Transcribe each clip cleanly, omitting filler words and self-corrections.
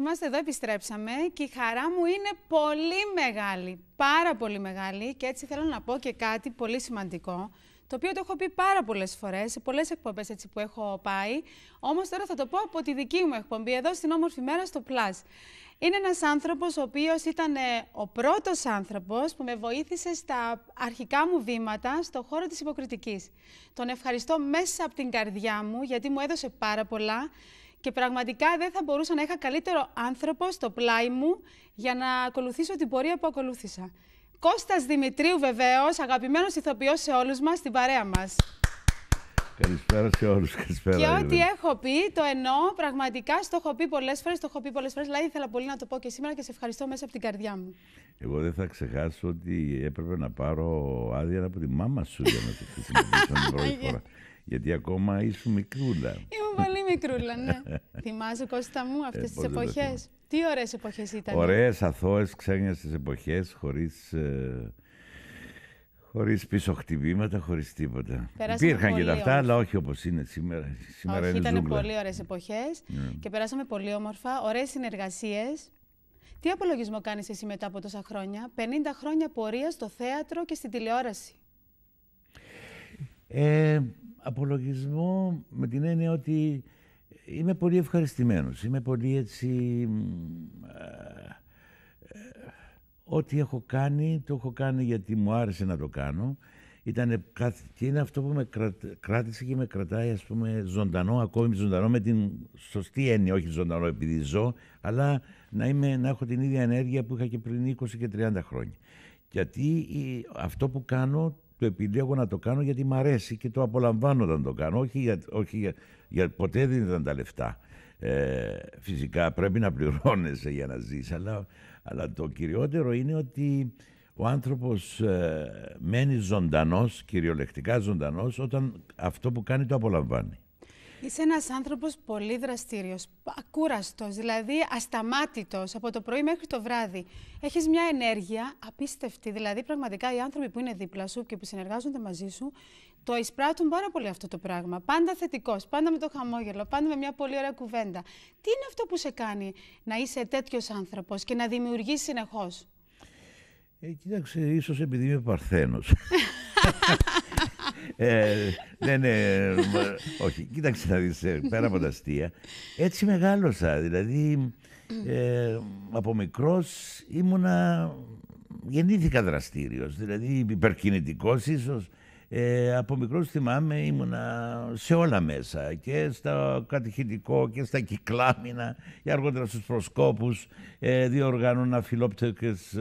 Είμαστε εδώ, επιστρέψαμε και η χαρά μου είναι πολύ μεγάλη, πάρα πολύ μεγάλη και έτσι θέλω να πω και κάτι πολύ σημαντικό, το οποίο το έχω πει πάρα πολλές φορές, σε πολλές εκπομπές έτσι που έχω πάει, όμως τώρα θα το πω από τη δική μου εκπομπή, εδώ στην Όμορφη Μέρα στο Plus. Είναι ένας άνθρωπος ο οποίος ήταν ο πρώτος άνθρωπος που με βοήθησε στα αρχικά μου βήματα στον χώρο της υποκριτικής. Τον ευχαριστώ μέσα από την καρδιά μου, γιατί μου έδωσε πάρα πολλά. Και πραγματικά δεν θα μπορούσα να είχα καλύτερο άνθρωπο στο πλάι μου για να ακολουθήσω την πορεία που ακολούθησα. Κώστας Δημητρίου βεβαίως, αγαπημένος ηθοποιός σε όλους μας, στην παρέα μας. Καλησπέρα σε όλους. Καλησπέρα. Και ό,τι έχω πει, το εννοώ πραγματικά, στο έχω πει πολλές φορές, δηλαδή ήθελα πολύ να το πω και σήμερα και σε ευχαριστώ μέσα από την καρδιά μου. Εγώ δεν θα ξεχάσω ότι έπρεπε να πάρω άδεια από τη μάμα σου για να το χρησιμοποιήσω την πρώτη φορά. Γιατί ακόμα ήσουν μικρούλα. Ήμουν πολύ μικρούλα, ναι. Θυμάσαι, Κώστα μου, αυτές τις εποχές. Τι ωραίες εποχές ήταν. Ωραίες, αθώες, ξένιες εποχές, χωρίς πίσω χτυπήματα, χωρίς τίποτα. Υπήρχαν και τα αυτά, αλλά όχι όπως είναι σήμερα. Σήμερα όχι, είναι ήταν ζούγκλα. πολύ ωραίες εποχές και περάσαμε πολύ όμορφα, ωραίες συνεργασίες. Τι απολογισμό κάνεις εσύ μετά από τόσα χρόνια, 50 χρόνια πορεία στο θέατρο και στην τηλεόραση? Απολογισμό με την έννοια ότι είμαι πολύ ευχαριστημένος. Είμαι πολύ έτσι... ό,τι έχω κάνει, το έχω κάνει γιατί μου άρεσε να το κάνω. Και είναι αυτό που με κράτησε και με κρατάει, ας πούμε, ζωντανό, ακόμη ζωντανό με την σωστή έννοια, όχι ζωντανό επειδή ζω, αλλά να έχω την ίδια ενέργεια που είχα και πριν 20 και 30 χρόνια. Γιατί αυτό που κάνω, το επιλέγω να το κάνω γιατί μ' αρέσει και το απολαμβάνω όταν το κάνω. Ποτέ δεν ήταν τα λεφτά. Φυσικά πρέπει να πληρώνεσαι για να ζεις, αλλά το κυριότερο είναι ότι ο άνθρωπος μένει ζωντανός, κυριολεκτικά ζωντανός, όταν αυτό που κάνει το απολαμβάνει. Είσαι ένας άνθρωπος πολύ δραστήριος, ακούραστος, δηλαδή ασταμάτητος από το πρωί μέχρι το βράδυ. Έχεις μια ενέργεια απίστευτη, δηλαδή πραγματικά οι άνθρωποι που είναι δίπλα σου και που συνεργάζονται μαζί σου το εισπράττουν πάρα πολύ αυτό το πράγμα. Πάντα θετικός, πάντα με το χαμόγελο, πάντα με μια πολύ ωραία κουβέντα. Τι είναι αυτό που σε κάνει να είσαι τέτοιος άνθρωπος και να δημιουργείς συνεχώς? Κοίταξε, ίσως επειδή είμαι παρθένος. Όχι, κοίταξε να δεις, πέρα από τα αστεία, έτσι μεγάλωσα, δηλαδή από μικρός γεννήθηκα δραστήριος, δηλαδή υπερκινητικός ίσως. Από μικρός θυμάμαι ήμουνα σε όλα μέσα, και στο κατηχητικό και στα κυκλάμινα και αργότερα στους προσκόπους, διοργάνωνα φιλόπτεκες,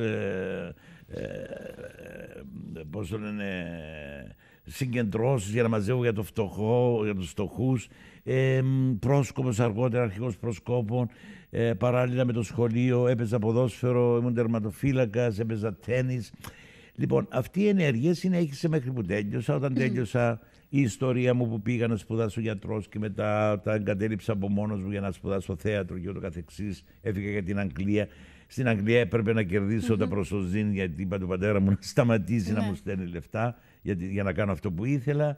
πώς το λένε, συγκεντρώσεις για να μαζεύω για το φτωχό, για τους φτωχούς, πρόσκοπος αργότερα, αρχηγός προσκόπων, παράλληλα με το σχολείο έπαιζα ποδόσφαιρο, ήμουν τερματοφύλακας, έπαιζα τένις. Λοιπόν, αυτή η ενέργεια συνέχισε μέχρι που τέλειωσα. Όταν τέλειωσα η ιστορία μου που πήγα να σπουδάσω γιατρός και μετά τα εγκατέλειψα από μόνος μου για να σπουδάσω θέατρο και ούτω καθεξής, έφυγα για την Αγγλία. Στην Αγγλία έπρεπε να κερδίσω τα προσωζήν, γιατί είπα του πατέρα μου να σταματήσει να μου στέλνει λεφτά για να κάνω αυτό που ήθελα.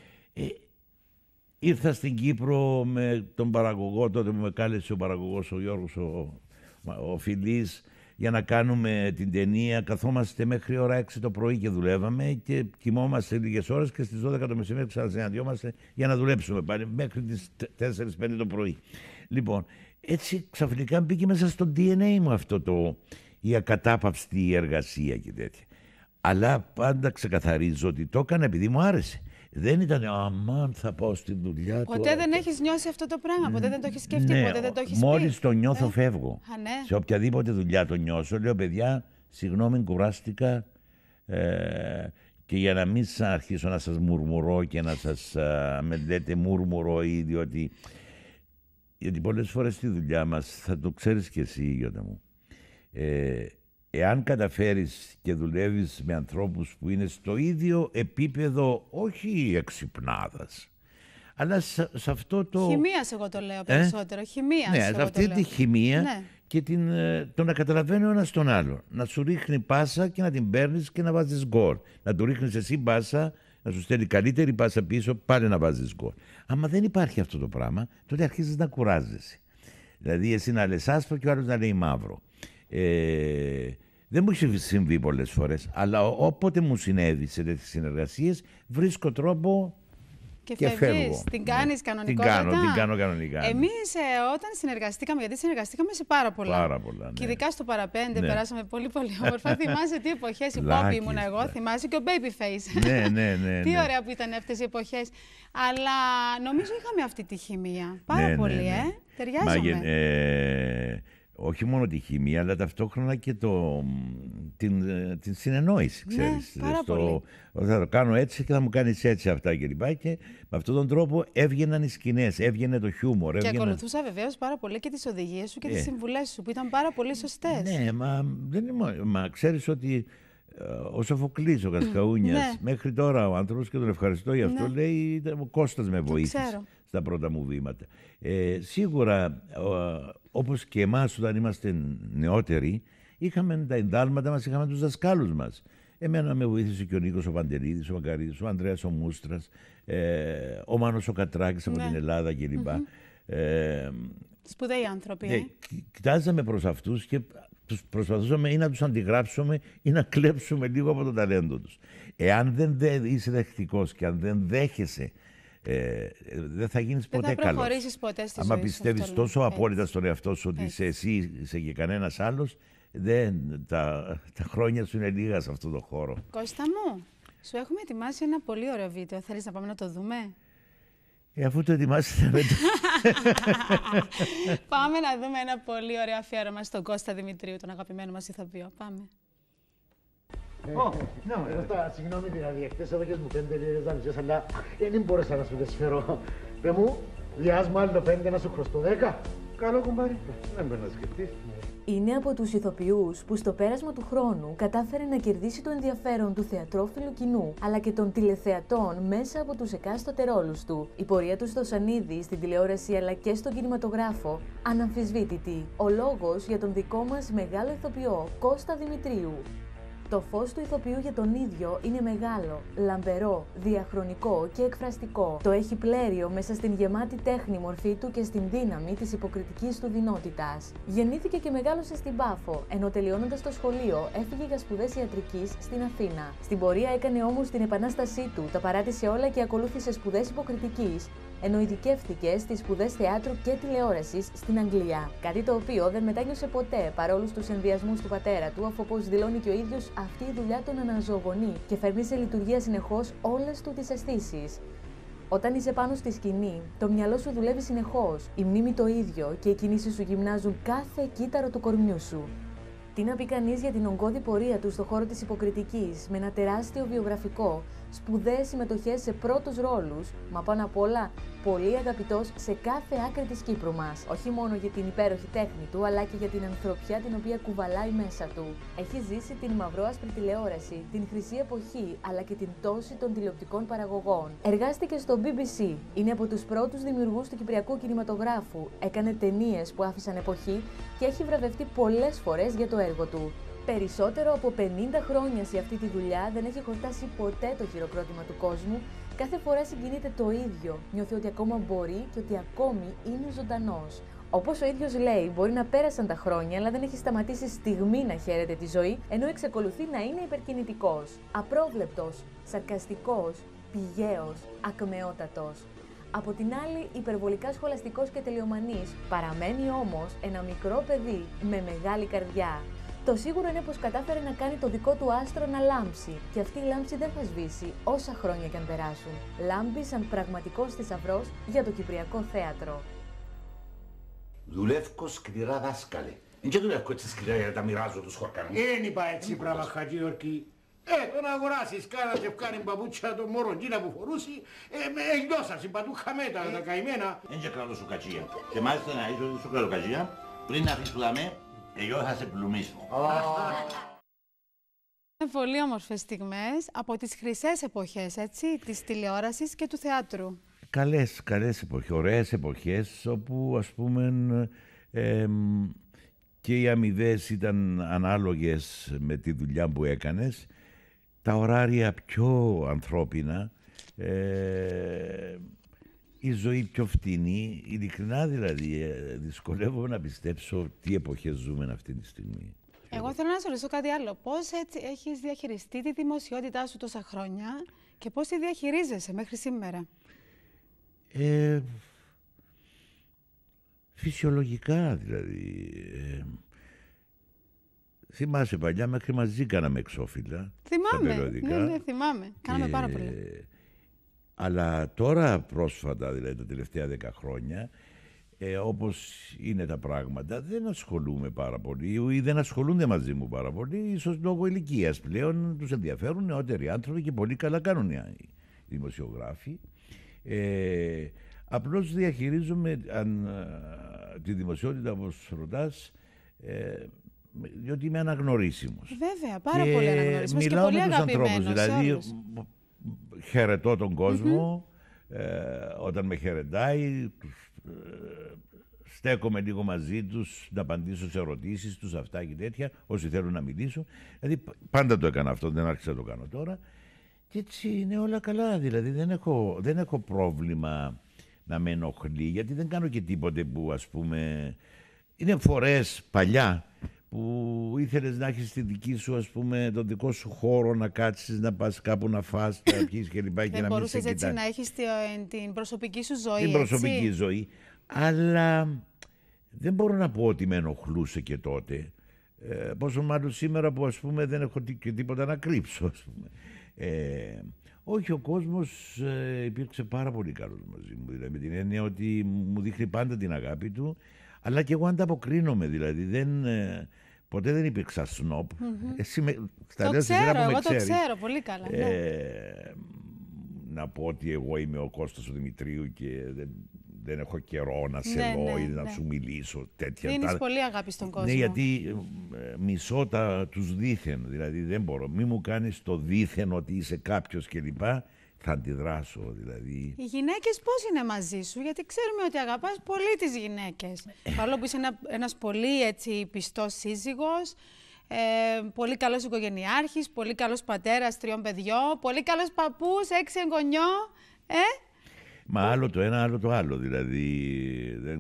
Ήρθα στην Κύπρο με τον παραγωγό, τότε που με κάλεσε ο παραγωγός, ο Γιώργος ο Φιλής, για να κάνουμε την ταινία. Καθόμαστε μέχρι ώρα 6 το πρωί και δουλεύαμε και κοιμόμαστε λίγες ώρες και στις 12 το μεσημέρι ξανασυναντιόμαστε για να δουλέψουμε πάλι μέχρι τις 4-5 το πρωί. Λοιπόν, έτσι ξαφνικά μπήκε μέσα στο DNA μου αυτό η ακατάπαυστη εργασία και τέτοια. Αλλά πάντα ξεκαθαρίζω ότι το έκανα επειδή μου άρεσε. Δεν ήταν αμάν θα πάω στη δουλειά. Ποτέ δεν έχεις νιώσει αυτό το πράγμα, ποτέ δεν το έχεις σκεφτεί, ποτέ δεν το έχεις πει? Μόλις το νιώθω φεύγω. Ναι. Σε οποιαδήποτε δουλειά το νιώσω, λέω παιδιά, συγγνώμη, κουράστηκα, και για να μην αρχίσω να σας μουρμουρώ και να σας με λέτε μουρμουρώ, γιατί πολλές φορές στη δουλειά μας, θα το ξέρεις και εσύ, Γιώτα μου, εάν καταφέρεις και δουλεύεις με ανθρώπους που είναι στο ίδιο επίπεδο, όχι εξυπνάδας, αλλά σε αυτό το... Χημείας εγώ το λέω περισσότερο, χημείας. Ναι, αυτή τη χημεία, ναι. Και το να καταλαβαίνει ο ένας τον άλλο. Να σου ρίχνει πάσα και να την παίρνεις και να βάζεις γκολ. Να του ρίχνεις εσύ πάσα, να σου στέλνει καλύτερη πάσα πίσω, πάλι να βάζεις γκολ. Άμα δεν υπάρχει αυτό το πράγμα, τότε αρχίζεις να κουράζεσαι. Δηλαδή, εσύ να λες άσπρο και ο άλλος να λέει μαύρο. Δεν μου έχει συμβεί πολλές φορές, αλλά όποτε μου συνέβη σε τέτοιες συνεργασίες, βρίσκω τρόπο και φεύγω. Την κάνεις κανονικότατα. Την κάνω κανονικά. Εμείς όταν συνεργαστήκαμε, γιατί συνεργαστήκαμε σε πάρα πολλά. Πάρα πολλά, ναι. Και ειδικά στο παραπέντε περάσαμε πολύ όμορφα. Θυμάσαι τι εποχές, η Pop ήμουν εγώ, θυμάσαι και ο Babyface. Ναι. Τι ωραία που ήταν αυτές οι εποχές. Αλλά νομίζω είχαμε αυτή τη χημεία. Πάρα πολύ, ταιριάζαμε. Όχι μόνο τη χημεία, αλλά ταυτόχρονα και την συνεννόηση, ξέρεις. Πάρα πολύ. Θα το κάνω έτσι και θα μου κάνεις έτσι αυτά κλπ. Και με αυτόν τον τρόπο έβγαιναν οι σκηνές, έβγαινε το χιούμορ. Και ακολουθούσα βεβαίως πάρα πολύ και τις οδηγίες σου και τις συμβουλές σου, που ήταν πάρα πολύ σωστές. Ναι, μα ξέρεις ότι ο Σοφοκλής, ο Κασκαούνιας, μέχρι τώρα ο άνθρωπος, και τον ευχαριστώ για αυτό, λέει, ο Κώστας με βοήθησε στα πρώτα μου βήματα. Σίγουρα, όπως και εμάς όταν είμαστε νεότεροι, είχαμε τα εντάλματα μας, είχαμε τους δασκάλους μας. Εμένα με βοήθησε και ο Νίκος ο Παντελίδης, ο Μακαρίδης, ο Ανδρέας ο Μούστρας, ο Μάνος ο Κατράκης από την Ελλάδα κλπ. Σπουδαίοι άνθρωποι. Κοιτάζαμε προς αυτούς και προσπαθούσαμε ή να τους αντιγράψουμε ή να κλέψουμε λίγο από το ταλέντο τους. Εάν δεν είσαι δεχτικός και αν δεν δέχεσαι, δεν θα γίνεις ποτέ καλός. Δεν θα προχωρήσεις ποτέ στη ζωή σου. Αν πιστεύεις τόσο απόλυτα στον εαυτό σου ότι είσαι εσύ, είσαι και κανένας άλλος, τα χρόνια σου είναι λίγα σε αυτό το χώρο. Κώστα μου, σου έχουμε ετοιμάσει ένα πολύ ωραίο βίντεο. Θέλεις να πάμε να το δούμε? Αφού το ετοιμάσετε με το... Πάμε να δούμε ένα πολύ ωραίο αφιέρωμα στον Κώστα Δημητρίου, τον αγαπημένο μας ηθοποιό. Πάμε. Συγγνώμη δηλαδή, εκτές εδώ και μου 5 λίρες δανεικές, αλλά δεν μπόρεσα να σου τις φέρω. Παι μου, διάσμα άλλο 5 να σου χρωστώ 10. Καλό κουμπάρι, δεν πρέπει να σκεφτείς. Είναι από τους ηθοποιούς που στο πέρασμα του χρόνου κατάφερε να κερδίσει το ενδιαφέρον του θεατρόφιλου κοινού, αλλά και των τηλεθεατών μέσα από τους εκάστοτε ρόλους του. Η πορεία του στο σανίδι, στην τηλεόραση αλλά και στον κινηματογράφο, αναμφισβήτητη. Ο λόγος για τον δικό μας μεγάλο ηθοποιό, Κώστα Δημητρίου. Το φως του ηθοποιού για τον ίδιο είναι μεγάλο, λαμπερό, διαχρονικό και εκφραστικό. Το έχει πλέριο μέσα στην γεμάτη τέχνη μορφή του και στην δύναμη της υποκριτικής του δεινότητας. Γεννήθηκε και μεγάλωσε στην Πάφο, ενώ τελειώνοντας το σχολείο έφυγε για σπουδές ιατρικής στην Αθήνα. Στην πορεία έκανε όμως την επανάστασή του, τα παράτησε όλα και ακολούθησε σπουδές υποκριτικής, ενώ ειδικεύτηκε στις σπουδές θεάτρου και τηλεόρασης στην Αγγλία. Κάτι το οποίο δεν μετάνιωσε ποτέ παρόλους τους ενδιασμούς του πατέρα του, αφού όπως δηλώνει και ο ίδιος, αυτή η δουλειά τον αναζωογονεί και φέρνει σε λειτουργία συνεχώς όλες του τις αισθήσεις. Όταν είσαι πάνω στη σκηνή, το μυαλό σου δουλεύει συνεχώς, η μνήμη το ίδιο και οι κινήσεις σου γυμνάζουν κάθε κύτταρο του κορμιού σου. Τι να πει κανείς για την ογκώδη πορεία του στον χώρο της υποκριτικής, με ένα τεράστιο βιογραφικό, σπουδαίες συμμετοχές σε πρώτους ρόλους, μα πάνω απ' όλα πολύ αγαπητός σε κάθε άκρη της Κύπρου μας. Όχι μόνο για την υπέροχη τέχνη του, αλλά και για την ανθρωπιά την οποία κουβαλάει μέσα του. Έχει ζήσει την μαυρόασπρη τηλεόραση, την χρυσή εποχή, αλλά και την τόση των τηλεοπτικών παραγωγών. Εργάστηκε στο BBC, είναι από τους πρώτους δημιουργούς του κυπριακού κινηματογράφου, έκανε ταινίες που άφησαν εποχή και έχει βραβευτεί πολλές φορές για το έργο του. Περισσότερο από 50 χρόνια σε αυτή τη δουλειά δεν έχει χορτάσει ποτέ το χειροκρότημα του κόσμου. Κάθε φορά συγκινείται το ίδιο. Νιώθει ότι ακόμα μπορεί και ότι ακόμη είναι ζωντανός. Όπως ο ίδιος λέει, μπορεί να πέρασαν τα χρόνια, αλλά δεν έχει σταματήσει στιγμή να χαίρεται τη ζωή, ενώ εξακολουθεί να είναι υπερκινητικός. Απρόβλεπτος, σαρκαστικός, πηγαίος, ακμεότατος. Από την άλλη, υπερβολικά σχολαστικός και τελειομανής, παραμένει όμως ένα μικρό παιδί με μεγάλη καρδιά. Το σίγουρο είναι πως κατάφερε να κάνει το δικό του άστρο να λάμψει και αυτή η λάμψη δεν θα σβήσει όσα χρόνια κι αν περάσουν. Λάμπει σαν πραγματικός θησαυρός για το κυπριακό θέατρο. Δουλεύω σκληρά δάσκαλε. Δεν δουλεύω έτσι σκληρά για να τα μοιράζω τους χορκανούς. Δεν είπα έτσι πράγμα, Χατζιόρκη. Το να αγοράσεις κάνα τσεφκάρι παπούτσια το μωροντίνα που φορούσε, εγγιώσα συμπατούχα μέτα τα καημένα. Δεν και κρατώ σου κατσία. Και μάλιστα να είσαι σου κρατώ κατσία, πριν να αφήσεις που δαμε, εγώ θα σε πλουμίσω. Είναι πολύ όμορφες στιγμές από τις χρυσές εποχές, έτσι, της τηλεόρασης και του θεάτρου. Καλές εποχές, ωραίες εποχές, όπου ας πούμε και οι αμοιβές ήταν ανάλογες με τη δουλειά που έκανες, τα ωράρια πιο ανθρώπινα, η ζωή πιο φτηνή. Ειλικρινά δηλαδή, δυσκολεύομαι να πιστέψω τι εποχές ζούμε αυτή τη στιγμή. Εγώ θέλω να σε ρωτήσω κάτι άλλο. Πώς έτσι έχεις διαχειριστεί τη δημοσιότητά σου τόσα χρόνια και πώς τη διαχειρίζεσαι μέχρι σήμερα? Φυσιολογικά δηλαδή. Θυμάσαι παλιά μέχρι μαζί κάναμε εξώφυλλα. Θυμάμαι, ναι, θυμάμαι. Κάναμε πάρα πολλά. Αλλά τώρα πρόσφατα, δηλαδή τα τελευταία 10 χρόνια, όπως είναι τα πράγματα, δεν ασχολούμαι πάρα πολύ ή δεν ασχολούνται μαζί μου πάρα πολύ, ίσως λόγω ηλικίας πλέον τους ενδιαφέρουν νεότεροι άνθρωποι και πολύ καλά κάνουν οι δημοσιογράφοι. Απλώς διαχειρίζομαι τη δημοσιότητα, όπως ρωτάς, διότι είμαι αναγνωρίσιμος. Βέβαια, πάρα πολύ αναγνωρίσιμος και μιλάω πολύ με τους ανθρώπους, αγαπημένος. δηλαδή χαιρετώ τον κόσμο, όταν με χαιρετάει, στέκομαι λίγο μαζί τους, να απαντήσω σε ερωτήσεις τους, αυτά και τέτοια, όσοι θέλουν να μιλήσω. Δηλαδή πάντα το έκανα αυτό, δεν άρχισα να το κάνω τώρα. Και έτσι είναι όλα καλά, δηλαδή δεν έχω πρόβλημα να με ενοχλεί, γιατί δεν κάνω και τίποτε που, ας πούμε, είναι φορές παλιά που ήθελες να έχεις τη δική σου, ας πούμε, τον δικό σου χώρο, να κάτσεις, να πας κάπου να φας, να πιείς και λοιπά, και να μην σε έτσι να έχεις την προσωπική σου ζωή, την προσωπική ζωή. Αλλά δεν μπορώ να πω ότι με ενοχλούσε και τότε. Πόσο μάλλον σήμερα που, ας πούμε, δεν έχω και τίποτα να κρύψω, ας πούμε. Όχι, ο κόσμος υπήρξε πάρα πολύ καλός μαζί μου, δηλαδή, με την έννοια ότι μου δείχνει πάντα την αγάπη του, αλλά και εγώ ανταποκρίνομαι, δηλαδή ποτέ δεν υπήρξα σνόπ. Εσύ το ξέρω, εγώ το ξέρω πολύ καλά. Να πω ότι εγώ είμαι ο Κώστας ο Δημητρίου και δεν έχω καιρό να σε δω ή να σου μιλήσω, τέτοια. Δίνεις πολύ αγάπη στον κόσμο. Ναι, γιατί μισώ τους δήθεν, δηλαδή δεν μπορώ. Μη μου κάνεις το δήθεν ότι είσαι κάποιος κλπ. Θα αντιδράσω, δηλαδή. Οι γυναίκες πώς είναι μαζί σου, γιατί ξέρουμε ότι αγαπάς πολύ τις γυναίκες. Παρόλο που είσαι ένας πολύ έτσι πιστός σύζυγος, πολύ καλός οικογενειάρχης, πολύ καλός πατέρας 3 παιδιών, πολύ καλός παππούς, 6 εγγονιό, Μα άλλο το ένα, άλλο το άλλο, δηλαδή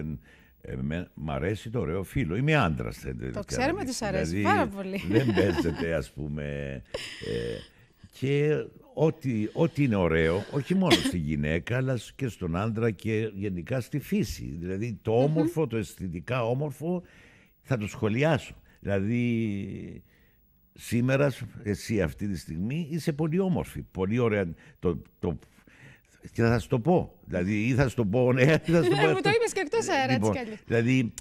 μ' αρέσει το ωραίο φίλο. Είμαι άντρας. Το ξέρουμε, τους αρέσει δηλαδή, πάρα πολύ. Δεν παίζεται, ας πούμε, και ό,τι είναι ωραίο, όχι μόνο στη γυναίκα, αλλά και στον άντρα και γενικά στη φύση. Δηλαδή το όμορφο, το αισθητικά όμορφο, θα το σχολιάσω. Δηλαδή, σήμερα, εσύ αυτή τη στιγμή, είσαι πολύ όμορφη, πολύ ωραία. Και θα σου το πω. Δηλαδή, ή θα σου το πω, ναι, ή θα σου το πω. Μου το είπες και εκτός αέρα, λοιπόν, έτσι κι αλλιώς. Δηλαδή,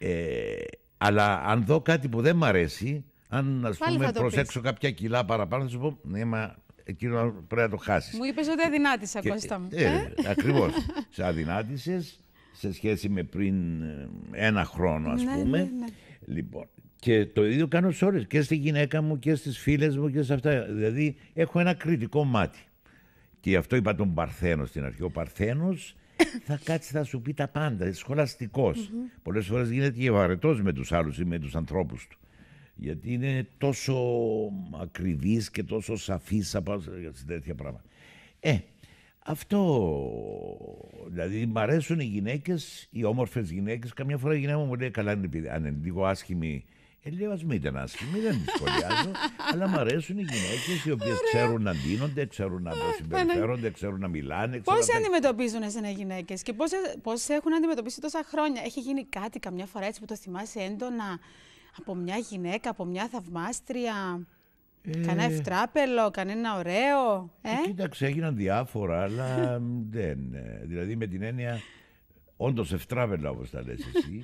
αλλά αν δω κάτι που δεν μ' αρέσει, αν, ας πούμε, προσέξω κάποια κιλά παραπάνω, θα σου πω, ναι, μα εκείνο πρέπει να το χάσεις. Μου είπες ότι αδυνάτησα, Κώστα μου. Ακριβώς. Σε αδυνάτησες σε σχέση με πριν 1 χρόνο, ας πούμε. Ναι. Λοιπόν, και το ίδιο κάνω σε όλες, και στη γυναίκα μου και στις φίλες μου και σε αυτά. Δηλαδή, έχω ένα κριτικό μάτι. Και αυτό είπα τον Παρθένο στην αρχή. Ο Παρθένος θα κάτσει, θα σου πει τα πάντα. Σχολαστικός. Πολλές φορές γίνεται και βαρετός με τους άλλους ή με τους ανθρώπους του. Γιατί είναι τόσο ακριβής και τόσο σαφής σε τέτοια πράγματα. Αυτό, δηλαδή, μ' αρέσουν οι γυναίκες, οι όμορφες γυναίκες. Καμιά φορά η γυναίκα μου λέει, καλά, αν είναι λίγο άσχημη, λέω, ας μην ήταν άσχημη, δεν τη σχολιάζω, αλλά μ' αρέσουν οι γυναίκες οι οποίες ξέρουν να ντύνονται, ξέρουν να συμπεριφέρονται, ξέρουν να μιλάνε. Πώς αντιμετωπίζουν εσένα οι γυναίκες και πώς έχουν αντιμετωπίσει τόσα χρόνια? Έχει γίνει κάτι καμιά φορά έτσι που το θυμάσαι έντονα από μια γυναίκα, από μια θαυμάστρια? Κανένα ευτράπελο, κανένα ωραίο? Κοίταξε, έγιναν διάφορα, αλλά δεν. Δηλαδή με την έννοια, όντως ευτράπελα, όπως τα λες εσύ,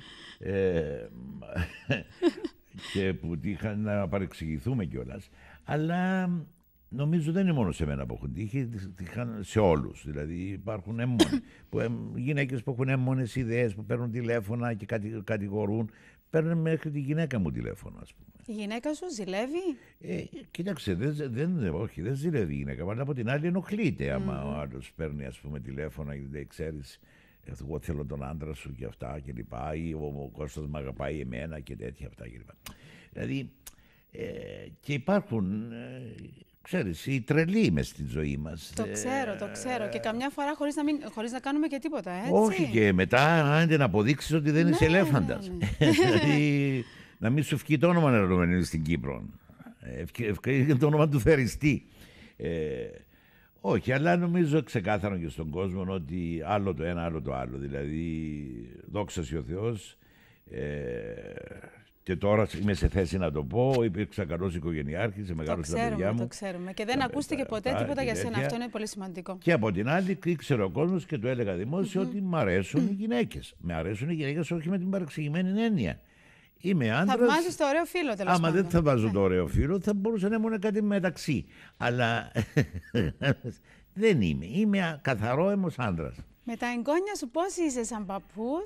και που τύχαν να παρεξηγηθούμε κιόλας. Αλλά νομίζω δεν είναι μόνο σε μένα που έχουν τύχει, τύχαν σε όλους. Δηλαδή υπάρχουν γυναίκες που έχουν έμμονες ιδέες, που παίρνουν τηλέφωνα και κατηγορούν. Παίρνουν μέχρι τη γυναίκα μου τηλέφωνο, ας πούμε. Η γυναίκα σου ζηλεύει? Κοίταξε, όχι, δεν ζηλεύει η γυναίκα, αλλά από την άλλη ενοχλείται άμα ο άλλος παίρνει, ας πούμε, τηλέφωνα και δεν ξέρεις, εγώ θέλω τον άντρα σου και αυτά και λοιπά, ή ο Κώστας μ' αγαπάει εμένα και τέτοια αυτά και λοιπά. Δηλαδή, και υπάρχουν ξέρεις, οι τρελοί είμαι στη ζωή μας. Το ξέρω. Και καμιά φορά χωρίς να κάνουμε και τίποτα, έτσι. Όχι, και μετά άντε να αποδείξεις ότι δεν είσαι ελέφαντας. Δηλαδή, να μην σου ευκεί το όνομα να στην Κύπρο. Ευκεί το όνομα του θεριστή. Όχι, αλλά νομίζω ξεκάθαρο και στον κόσμο ότι άλλο το ένα, άλλο το άλλο. Δηλαδή, δόξα σοι ο Θεός, και τώρα είμαι σε θέση να το πω, υπήρξα καλός οικογενειάρχης, σε μεγάλωσα τα παιδιά μου. Το ξέρουμε. Και δεν ακούστηκε ποτέ τίποτα για σένα. Αυτό είναι πολύ σημαντικό. Και από την άλλη, ήξερε ο κόσμος και το έλεγα δημόσια ότι μ' αρέσουν οι γυναίκες. Με αρέσουν οι γυναίκες, όχι με την παρεξηγημένη έννοια. Είμαι άντρας. Θαυμάζεις το ωραίο φύλλο, τέλος πάντων. Άμα δεν θα βάζω το ωραίο φύλλο, θα μπορούσε να ήμουν κάτι μεταξύ. Αλλά δεν είμαι. Είμαι καθαρό αίμος άντρας. Με τα εγγόνια σου πώς είσαι σαν παππούς,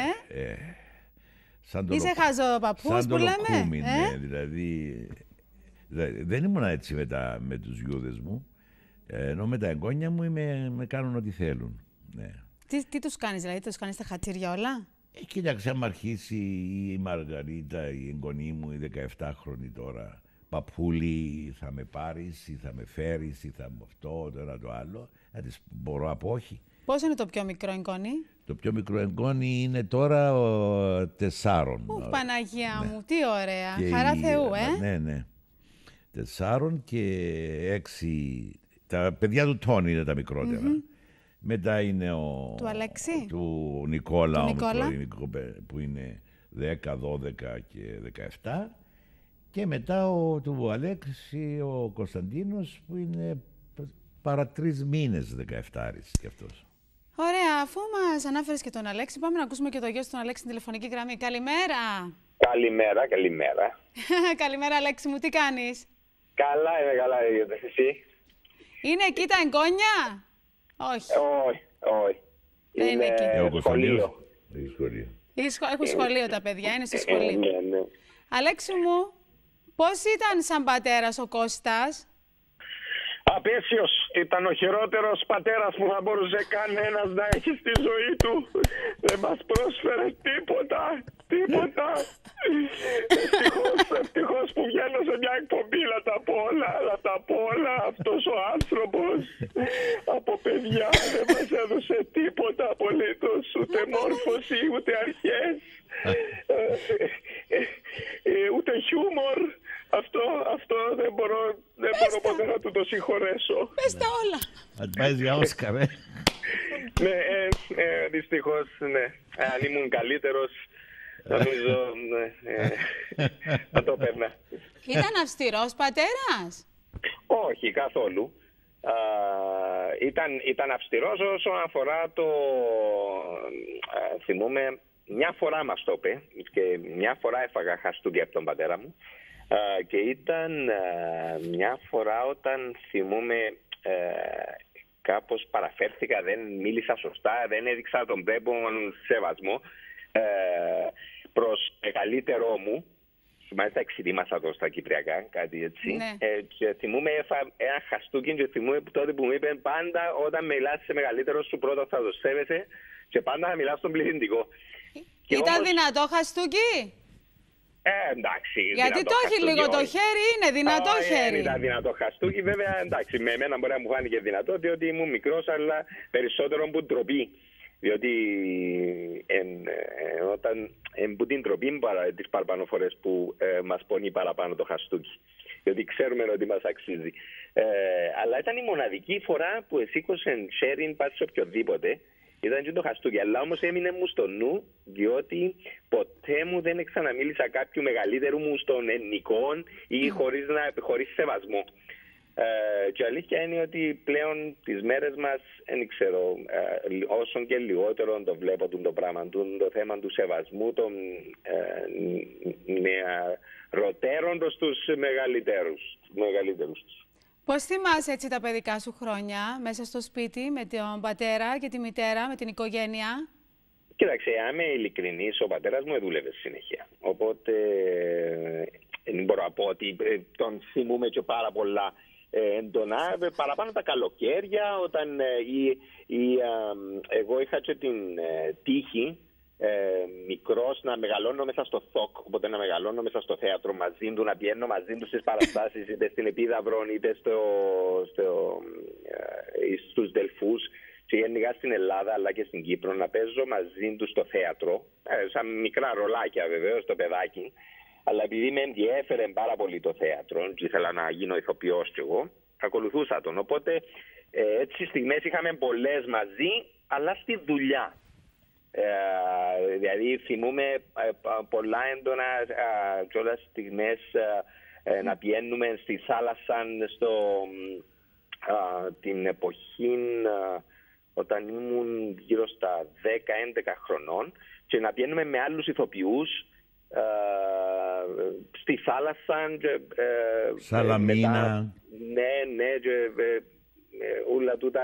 Είσαι χαζοπαππούς που λέμε. Ναι, δηλαδή δεν ήμουν έτσι με τους γιούδες μου. Ενώ με τα εγγόνια μου με κάνουν ό,τι θέλουν. Ναι. Τι τους κάνεις, δηλαδή, τους κάνεις τα χατήρια όλα? Κοίταξε, άμα αρχίσει η Μαργαρίτα, η εγγονή μου, η 17χρονη τώρα, παππούλη, θα με πάρεις ή θα με φέρεις ή θα μου αυτό, το ένα το άλλο, θα της μπορώ από όχι. Πώς είναι το πιο μικρό εγγόνι? Το πιο μικρό εγγόνι είναι τώρα 4. Παναγία μου, τι ωραία. Και Χαρά Θεού, Ναι. 4 και 6. Τα παιδιά του Τόνι είναι τα μικρότερα. Μετά είναι του Αλέξη, του Νικόλα, που είναι 10, 12 και 17. Και μετά του Αλέξη, ο Κωνσταντίνος, που είναι παρά 3 μήνες 17 κι αυτός. Ωραία, αφού μας ανάφερες και τον Αλέξη, πάμε να ακούσουμε και το γιο του τον Αλέξη στην τηλεφωνική γραμμή. Καλημέρα! Καλημέρα. Καλημέρα, Αλέξη μου, τι κάνεις? Καλά είμαι, εσύ? Είναι εκεί τα εγγόνια? Όχι. Όχι. Δεν είναι εκεί. Σχολείο. Έχουν σχολείο τα παιδιά, είναι στο σχολείο. Ναι. Αλέξη μου, πώς ήταν σαν πατέρας ο Κώστας? Απέσιος. Ήταν ο χειρότερος πατέρας που θα μπορούσε κανένας να έχει στη ζωή του. Δεν μας πρόσφερε τίποτα. Ευτυχώς που βγαίνω σε μια εκπομπή να τα πω όλα. Αυτός ο άνθρωπος από παιδιά δεν μας έδωσε τίποτα απολύτως. Ούτε μόρφωση, ούτε αρχές, ούτε χιούμορ. Αυτό δεν μπορώ ποτέ να του το συγχωρέσω. Πες τα όλα. Θα την πάει για Όσκαρ, Ναι, δυστυχώς, ναι. Αν ήμουν καλύτερος, νομίζω θα το παίρνα. Ήταν αυστηρός πατέρας? Όχι, καθόλου. Ήταν αυστηρός όσον αφορά το... θυμούμαι, μια φορά μας το είπε και μια φορά έφαγα χαστούκι από τον πατέρα μου. Και ήταν μια φορά όταν θυμούμαι κάπως παραφέρθηκα, δεν μίλησα σωστά, δεν έδειξα τον πρέπον σεβασμό προς μεγαλύτερό μου. Μάλιστα εξειδήμασα το στα κυπριακά, κάτι έτσι. Ναι. Και θυμούμαι ένα χαστούκι και θυμούμαι τότε που μου είπε πάντα όταν μιλάς σε μεγαλύτερο σου πρώτα θα το σέβεσαι και πάντα θα μιλάς στον πληθυντικό. Ήταν όμως δυνατό χαστούκι? Εντάξει. Γιατί το έχει λίγο το χέρι, είναι δυνατό χέρι. Ήταν δυνατό χαστούκι, βέβαια. Εντάξει, με εμένα μπορεί να μου φάνηκε δυνατό, διότι ήμουν μικρός, αλλά περισσότερο που ντροπή. Διότι όταν που την ντροπή τις παραπάνω φορές που μας πονεί παραπάνω το χαστούκι. Διότι ξέρουμε ότι μας αξίζει. Αλλά ήταν η μοναδική φορά που εσήκωσε sharing πάση σε οποιοδήποτε. Ήταν και το χαστούκι, αλλά όμως έμεινε μου στο νου, διότι ποτέ μου δεν ξαναμίλησα κάποιου μεγαλύτερου μου στον ελληνικό ή χωρίς σεβασμό. Και η αλήθεια είναι ότι πλέον τις μέρες μας, δεν ξέρω, όσο και λιγότερο το βλέπω το πράγμα, το θέμα του σεβασμού των νεαροτέρων στους μεγαλύτερους τους. Πώς θυμάσαι έτσι τα παιδικά σου χρόνια μέσα στο σπίτι με τον πατέρα και τη μητέρα, με την οικογένεια? Κοίταξε, αν είμαι ειλικρινής, ο πατέρας μου δούλευε συνέχεια. Οπότε δεν μπορώ να πω ότι τον θυμούμε και πάρα πολλά έντονα. Παραπάνω τα καλοκαίρια, όταν εγώ είχα και την τύχη μικρός να μεγαλώνω μέσα στο ΘΟΚ, οπότε να μεγαλώνω μέσα στο θέατρο μαζί του, να πηγαίνω μαζί του στις παραστάσεις, είτε στην Επίδαυρο είτε στους Δελφούς, και γενικά στην Ελλάδα αλλά και στην Κύπρο, να παίζω μαζί του στο θέατρο, σαν μικρά ρολάκια βεβαίως το παιδάκι, αλλά επειδή με ενδιέφερε πάρα πολύ το θέατρο και ήθελα να γίνω ηθοποιός κι εγώ, ακολουθούσα τον. Οπότε έτσι στιγμές είχαμε πολλές μαζί, αλλά στη δουλειά. Δηλαδή θυμούμε πολλά έντονα κιόλας στιγμές να πηγαίνουμε στη θάλασσα την εποχή όταν ήμουν γύρω στα 10-11 χρονών, και να πηγαίνουμε με άλλους ηθοποιούς στη θάλασσα. Σαλαμίνα. Ναι, όλα τούτα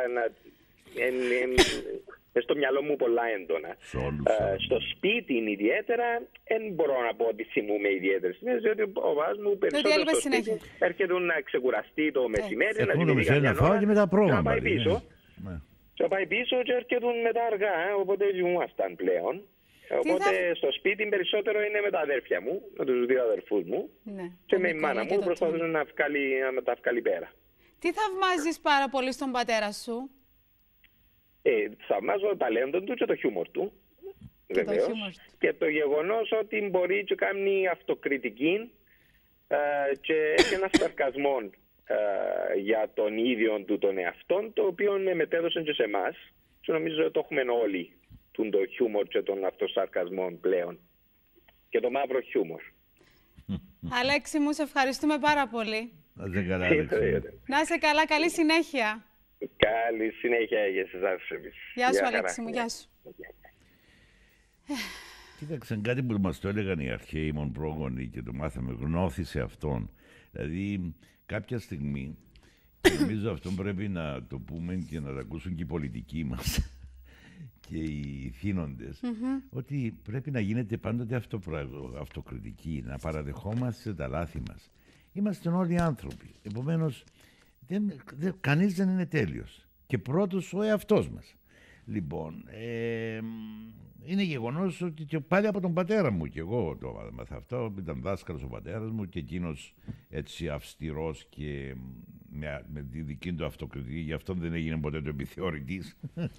στο μυαλό μου πολλά έντονα. Στο σπίτι ιδιαίτερα δεν μπορώ να πω ότι θυμούμαι ιδιαίτερες στιγμές, διότι ο παπάς μου περισσότερο στο σπίτι έρχεται να ξεκουραστεί το μεσημέρι, να φάω και μετά πρόγραμμα. Να πάει πίσω. Και πάει πίσω και έρχεται μετά αργά, οπότε ζημούμασταν πλέον. Οπότε στο σπίτι περισσότερο είναι με τα αδέρφια μου, με τους δύο αδερφούς μου, και με η μάνα μου προσπαθούν να τα βγάλει πέρα. Τι θαυμάζεις πάρα πολύ στον πατέρα σου? Θαυμάζω το ταλέντο του και το χιούμορ του, βεβαίως, και το γεγονός ότι μπορεί και κάνει αυτοκριτική και έχει ένα σαρκασμό για τον ίδιο του τον εαυτόν, το οποίο μετέδωσε και σε εμάς, και νομίζω ότι το έχουμε όλοι, το χιούμορ και τον αυτοσαρκασμό πλέον, και το μαύρο χιούμορ. Αλέξη μου, σε ευχαριστούμε πάρα πολύ. Να είσαι καλά, καλή συνέχεια. Καλή συνέχεια για εσάς. Γεια σου, Αλέξη μου, γεια σου. Κοίταξε, κάτι που μας το έλεγαν οι αρχαίοι μον πρόγονοι και το μάθαμε, γνώθησε αυτόν. Δηλαδή, κάποια στιγμή, νομίζω αυτό πρέπει να το πούμε και να το ακούσουν και οι πολιτικοί μας και οι θύνοντες, ότι πρέπει να γίνεται πάντοτε αυτοκριτική, να παραδεχόμαστε τα λάθη μας. Είμαστε όλοι άνθρωποι. Επομένως, κανείς δεν είναι τέλειος. Και πρώτος ο εαυτός μας. Λοιπόν, είναι γεγονός ότι και πάλι από τον πατέρα μου, και εγώ το έμαθα αυτό, ήταν δάσκαλος ο πατέρας μου, και εκείνος έτσι αυστηρός και με τη δική του αυτοκριτική, γι' αυτό δεν έγινε ποτέ το επιθεωρητής.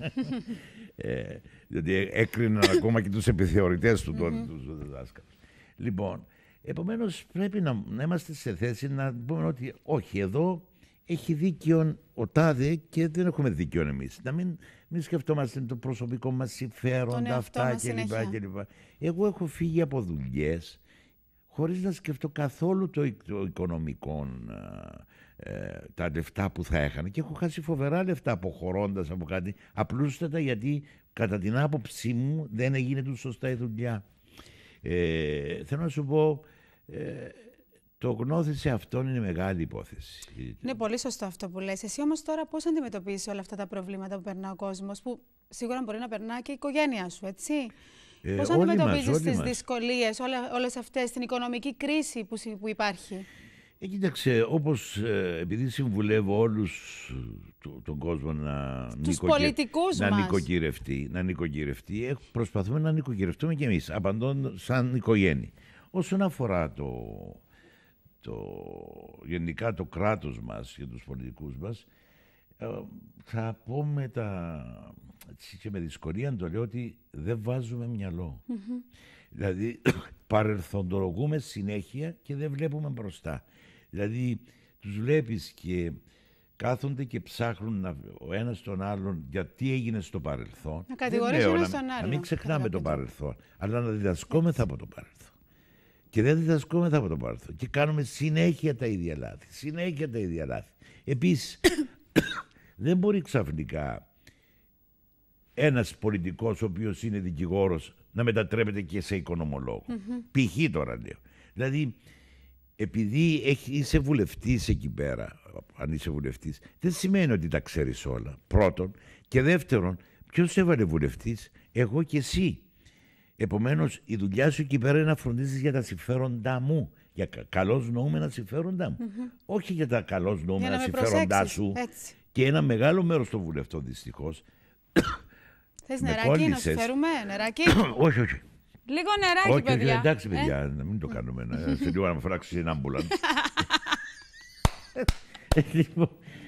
Διότι έκριναν ακόμα και τους επιθεωρητές του τότε, τους δάσκαλους. Λοιπόν, επομένως πρέπει να είμαστε σε θέση να πούμε ότι όχι, εδώ έχει δίκιο ο τάδε και δεν έχουμε δίκιο εμείς. Να μην σκεφτόμαστε το προσωπικό μας συμφέρον, αυτά κλπ. Εγώ έχω φύγει από δουλειές χωρίς να σκεφτώ καθόλου το οικονομικό, τα λεφτά που θα έχανε, και έχω χάσει φοβερά λεφτά αποχωρώντας από κάτι, απλούστατα γιατί κατά την άποψή μου δεν έγινε του σωστά η δουλειά. Θέλω να σου πω, το γνώθησε αυτόν είναι μεγάλη υπόθεση. Είναι πολύ σωστό αυτό που λες. Εσύ όμως τώρα πώς αντιμετωπίζεις όλα αυτά τα προβλήματα που περνά ο κόσμος, που σίγουρα μπορεί να περνά και η οικογένειά σου, έτσι? Πώς αντιμετωπίζεις τις δυσκολίες, όλες αυτές, την οικονομική κρίση που υπάρχει? Κοίταξε, όπως επειδή συμβουλεύω όλους τον κόσμο να νοικοκυρευτεί, προσπαθούμε να νοικοκυρευτούμε κι εμείς, απαντών σαν οικογένεια. Όσον αφορά γενικά το κράτος μας και τους πολιτικούς μας, θα πω και με δυσκολία το λέω ότι δεν βάζουμε μυαλό. Δηλαδή παρελθοντολογούμε συνέχεια και δεν βλέπουμε μπροστά. Δηλαδή τους βλέπεις και κάθονται και ψάχνουν ο ένας τον άλλον για τι έγινε στο παρελθόν. Να κατηγορήσουν ο ένας τον άλλον. Να μην ξεχνάμε το παρελθόν, αλλά να διδασκόμεθα από το παρελθόν. Και δεν διδασκόμεθα από το παρελθόν. Και κάνουμε συνέχεια τα ίδια λάθη. Επίσης, δεν μπορεί ξαφνικά ένας πολιτικός ο οποίος είναι δικηγόρος να μετατρέπεται και σε οικονομολόγο. Π.χ. τώρα λέω. Δηλαδή, επειδή είσαι βουλευτής εκεί πέρα, αν είσαι βουλευτής, δεν σημαίνει ότι τα ξέρεις όλα. Πρώτον. Και δεύτερον, ποιος έβαλε βουλευτής? Εγώ και εσύ. Επομένως, η δουλειά σου εκεί πέρα είναι να φροντίζεις για τα συμφέροντά μου. Για καλώς νοούμενα συμφέροντά μου. Όχι για τα καλώς νοούμενα συμφέροντά σου. Έτσι. Και ένα μεγάλο μέρος των βουλευτών, δυστυχώς, Θες νεράκι, να σου φέρουμε νεράκι? Όχι, όχι. Λίγο νεράκι, παιδιά. Όχι, εντάξει, παιδιά, να μην το κάνουμε. Σε λίγο να με φράξει ένα άμπουλαντ. Λοιπόν,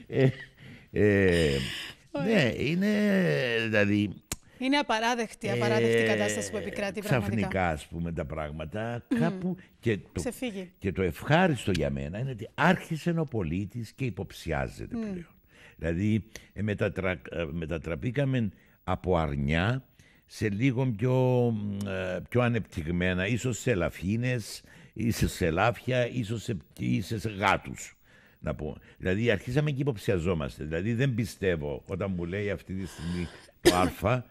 ναι, είναι δηλαδή... Είναι απαράδεκτη κατάσταση που επικρατεί πραγματικά. Ξαφνικά, ας πούμε, τα πράγματα κάπου... Ξεφύγει. Και το ευχάριστο για μένα είναι ότι άρχισε ο πολίτης και υποψιάζεται πλέον. Δηλαδή, μετατραπήκαμε από αρνιά σε λίγο πιο ανεπτυγμένα, ίσως σε ελαφίνες, ίσως σε ελάφια, ίσως σε γάτους. Να πω. Δηλαδή, αρχίσαμε και υποψιαζόμαστε. Δηλαδή, δεν πιστεύω όταν μου λέει αυτή τη στιγμή το Α,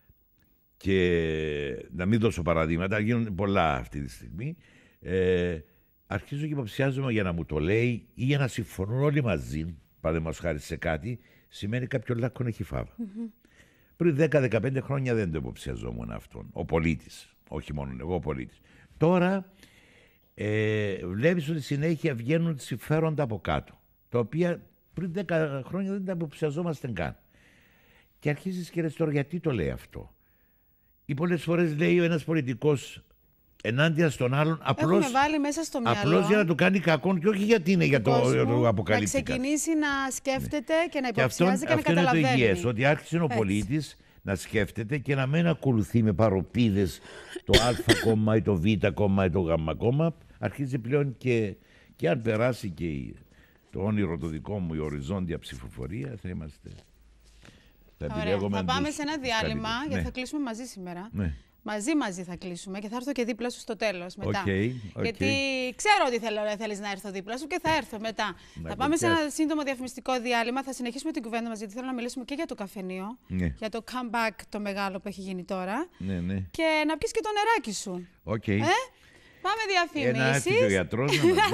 και να μην δώσω παραδείγματα, γίνονται πολλά αυτή τη στιγμή. Αρχίζω και υποψιάζομαι για να μου το λέει ή για να συμφωνούν όλοι μαζί, παραδείγματος χάρη σε κάτι, σημαίνει κάποιο λάκκον έχει φάβα. Πριν 10-15 χρόνια δεν το υποψιαζόμουν αυτόν. Ο πολίτης. Όχι μόνο εγώ, ο πολίτης. Τώρα βλέπεις ότι συνέχεια βγαίνουν συμφέροντα από κάτω. Τα οποία πριν 10 χρόνια δεν τα υποψιαζόμαστε καν. Και αρχίζεις και λες τώρα γιατί το λέει αυτό. Ή πολλές φορές λέει ο ένας πολιτικός ενάντια στον άλλον απλώς για να του κάνει κακό και όχι γιατί είναι για το αποκαλύπτει. Να ξεκινήσει να σκέφτεται και να υποψιάζει και να καταλαβαίνει. Αυτό είναι το υγιές, ότι άρχισε ο πολίτης να σκέφτεται και να μην ακολουθεί με παροπίδες το Α κόμμα ή το Β κόμμα ή το Γ κόμμα. Αρχίζει πλέον και αν περάσει και το όνειρο το δικό μου, η οριζόντια ψηφοφορία, θα είμαστε... Θα πάμε σε ένα διάλειμμα, γιατί θα κλείσουμε μαζί σήμερα. Ναι. Μαζί θα κλείσουμε και θα έρθω και δίπλα σου στο τέλος μετά. Okay. Γιατί ξέρω ότι θέλεις να έρθω δίπλα σου και θα έρθω μετά. Θα πάμε σε ένα σύντομο διαφημιστικό διάλειμμα, θα συνεχίσουμε την κουβέντα μας, γιατί θέλω να μιλήσουμε και για το καφενείο, για το comeback το μεγάλο που έχει γίνει τώρα. Και να πεις και το νεράκι σου. Πάμε διαφημίσεις. Να έρθει και ο γιατρός.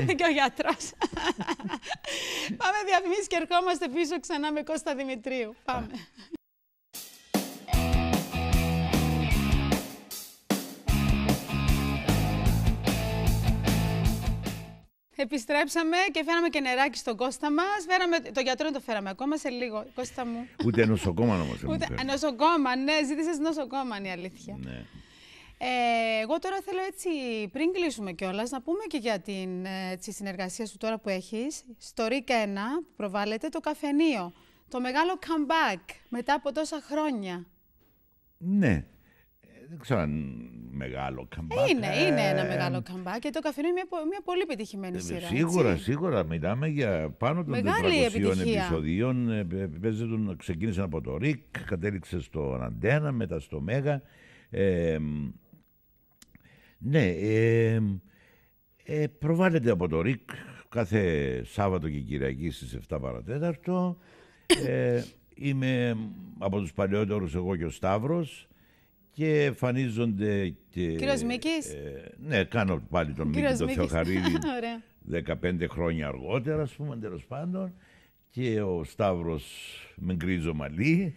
Πάμε διαφημίσεις και ερχόμαστε πίσω ξανά με Κώστα Δημητρίου. Πάμε. Επιστρέψαμε και φέραμε και νεράκι στον Κώστα μας. Το γιατρό δεν το φέραμε ακόμα, σε λίγο. Κώστα μου. Ούτε νοσοκόμα όμως. Νοσοκόμα, ναι, ζήτησες νοσοκόμα, είναι η αλήθεια. Ναι. Εγώ τώρα θέλω έτσι, πριν κλείσουμε κιόλας, να πούμε και για την συνεργασία σου τώρα που έχεις. Στο ΡΙΚ 1 που προβάλλεται το καφενείο. Το μεγάλο comeback μετά από τόσα χρόνια. Ναι. Δεν ξέρω αν μεγάλο comeback. Είναι ένα μεγάλο comeback και το καφενείο είναι μια πολύ πετυχημένη σειρά. Σίγουρα. Μιλάμε για πάνω των 400 επεισοδίων. Ξεκίνησε από το ΡΙΚ, κατέληξε στο Αντένα, μετά στο Μέγα. Ναι, προβάλλεται από το ΡΙΚ κάθε Σάββατο και Κυριακή στις 7 παρατέταρτο. Είμαι από τους παλαιότερους εγώ και ο Σταύρος και εμφανίζονται και... Κύριος Μίκης. Ναι, κάνω πάλι τον Μίκη, τον Θεοχαρίδη 15 χρόνια αργότερα, ας πούμε, τέλος πάντων. Και ο Σταύρος με γκρίζο μαλλί.